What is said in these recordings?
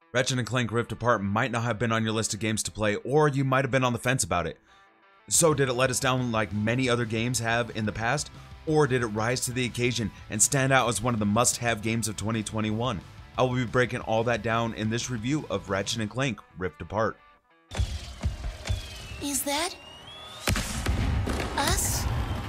Ratchet & Clank Rift Apart might not have been on your list of games to play, or you might have been on the fence about it. So did it let us down like many other games have in the past, or did it rise to the occasion and stand out as one of the must-have games of 2021? I will be breaking all that down in this review of Ratchet & Clank Rift Apart. Is that us?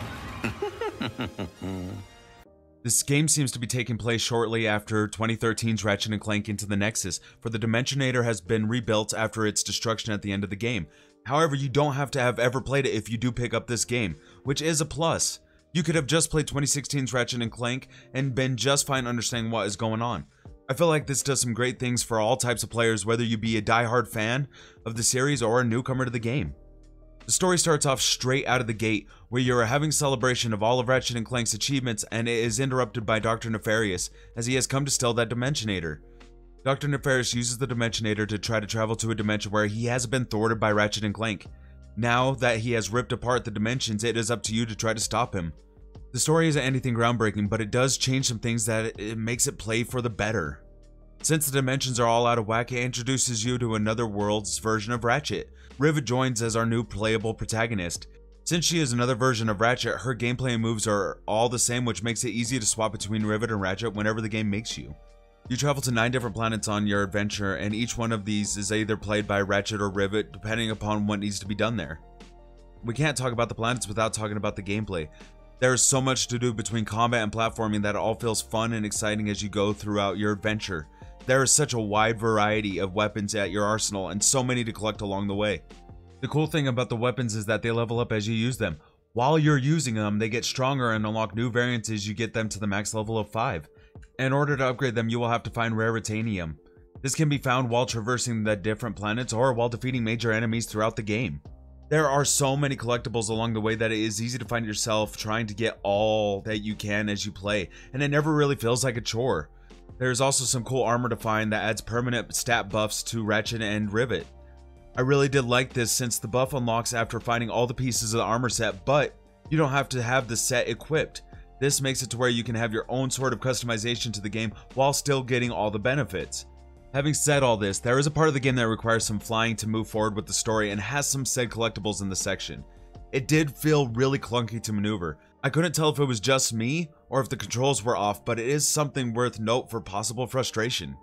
This game seems to be taking place shortly after 2013's Ratchet & Clank Into the Nexus, for the Dimensionator has been rebuilt after its destruction at the end of the game. However, you don't have to have ever played it if you do pick up this game, which is a plus. You could have just played 2016's Ratchet & Clank and been just fine understanding what is going on. I feel like this does some great things for all types of players, whether you be a die-hard fan of the series or a newcomer to the game. The story starts off straight out of the gate, where you are having celebration of all of Ratchet & Clank's achievements, and it is interrupted by Dr. Nefarious, as he has come to steal that Dimensionator. Dr. Nefarious uses the Dimensionator to try to travel to a dimension where he has been thwarted by Ratchet & Clank. Now that he has ripped apart the dimensions, it is up to you to try to stop him. The story isn't anything groundbreaking, but it does change some things that it makes it play for the better. Since the dimensions are all out of whack, it introduces you to another world's version of Ratchet. Rivet joins as our new playable protagonist. Since she is another version of Ratchet, her gameplay and moves are all the same, which makes it easy to swap between Rivet and Ratchet whenever the game makes you. You travel to 9 different planets on your adventure, and each one of these is either played by Ratchet or Rivet, depending upon what needs to be done there. We can't talk about the planets without talking about the gameplay. There is so much to do between combat and platforming that it all feels fun and exciting as you go throughout your adventure. There is such a wide variety of weapons at your arsenal and so many to collect along the way. The cool thing about the weapons is that they level up as you use them. While you're using them, they get stronger and unlock new variants as you get them to the max level of 5. In order to upgrade them, you will have to find rare Ratanium. This can be found while traversing the different planets or while defeating major enemies throughout the game. There are so many collectibles along the way that it is easy to find yourself trying to get all that you can as you play, and it never really feels like a chore. There's also some cool armor to find that adds permanent stat buffs to Ratchet and Rivet. I really did like this since the buff unlocks after finding all the pieces of the armor set, but you don't have to have the set equipped. This makes it to where you can have your own sort of customization to the game while still getting all the benefits. Having said all this, there is a part of the game that requires some flying to move forward with the story and has some said collectibles in the section. It did feel really clunky to maneuver. I couldn't tell if it was just me or if the controls were off, but it is something worth note for possible frustration.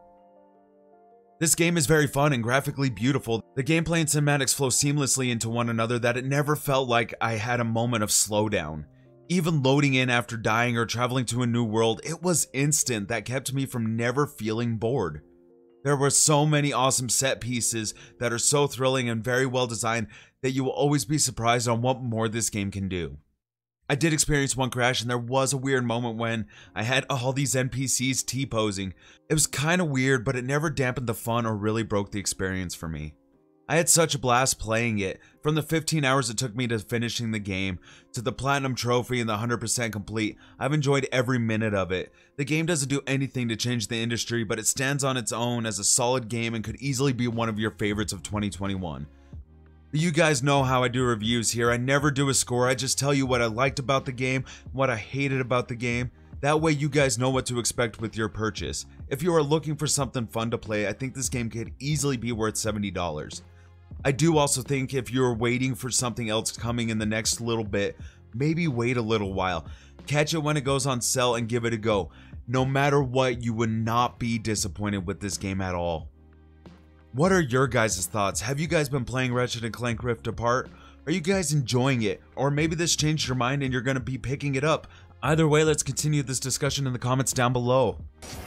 This game is very fun and graphically beautiful. The gameplay and cinematics flow seamlessly into one another that it never felt like I had a moment of slowdown. Even loading in after dying or traveling to a new world, it was instant that kept me from never feeling bored. There were so many awesome set pieces that are so thrilling and very well designed that you will always be surprised on what more this game can do. I did experience one crash, and there was a weird moment when I had all these NPCs T-posing. It was kind of weird, but it never dampened the fun or really broke the experience for me. I had such a blast playing it, from the 15 hours it took me to finishing the game, to the Platinum Trophy and the 100% complete. I've enjoyed every minute of it. The game doesn't do anything to change the industry, but it stands on its own as a solid game and could easily be one of your favorites of 2021. You guys know how I do reviews here. I never do a score. I just tell you what I liked about the game, what I hated about the game. That way you guys know what to expect with your purchase. If you are looking for something fun to play, I think this game could easily be worth $70. I do also think if you're waiting for something else coming in the next little bit, maybe wait a little while. Catch it when it goes on sale and give it a go. No matter what, you would not be disappointed with this game at all. What are your guys' thoughts? Have you guys been playing Ratchet & Clank Rift Apart? Are you guys enjoying it? Or maybe this changed your mind and you're going to be picking it up. Either way, let's continue this discussion in the comments down below.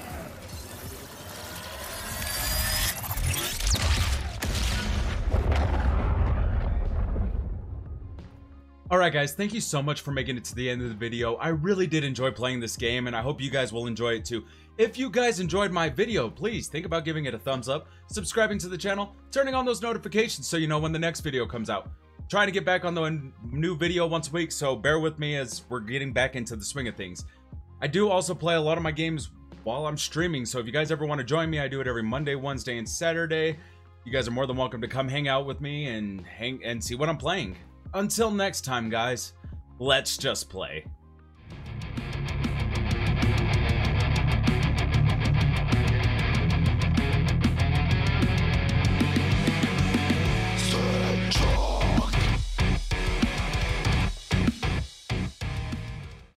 Alright guys, thank you so much for making it to the end of the video. I really did enjoy playing this game and I hope you guys will enjoy it too. If you guys enjoyed my video, please think about giving it a thumbs up, subscribing to the channel, turning on those notifications so you know when the next video comes out. I'm trying to get back on the new video once a week, so bear with me as we're getting back into the swing of things. I do also play a lot of my games while I'm streaming, so if you guys ever want to join me, I do it every Monday, Wednesday, and Saturday. You guys are more than welcome to come hang out with me and see what I'm playing. Until next time, guys, let's just play.